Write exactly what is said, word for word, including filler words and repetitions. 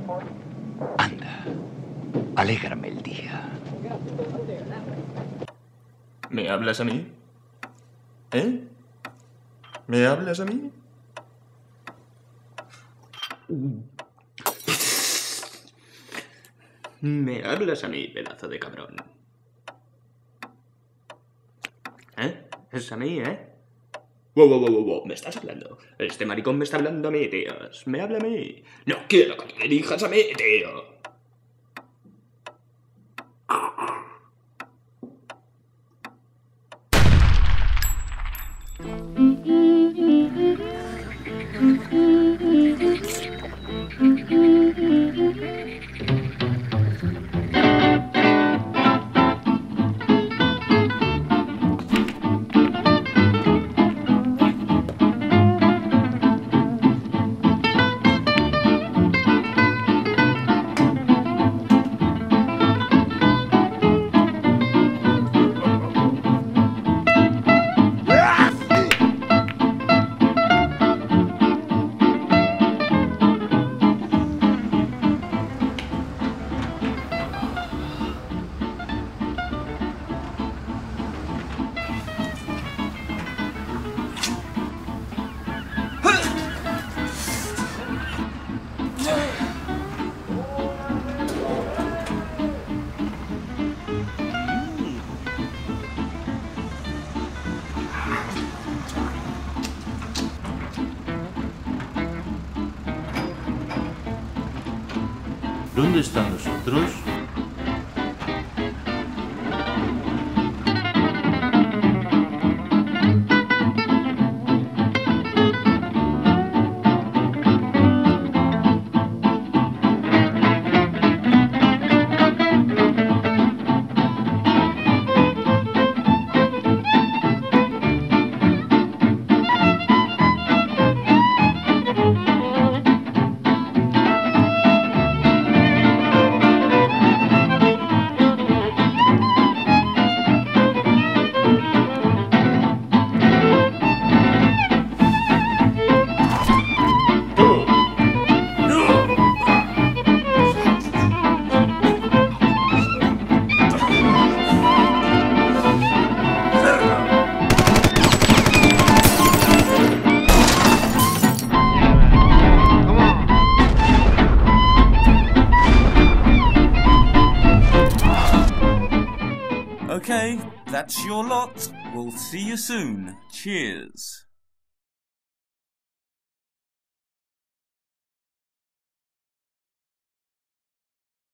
Anda, alégrame el día. ¿Me hablas a mí? ¿Eh? ¿Me hablas a mí? ¿Me hablas a mí, pedazo de cabrón? ¿Eh? ¿Es a mí, eh? Wow, wow, wow, wow, ¿me estás hablando? Este maricón me está hablando a mí, tíos. ¿Me habla a mí? No quiero que te dirijas a mí, tío. ¿Dónde están los otros? Okay, that's your lot. We'll see you soon. Cheers.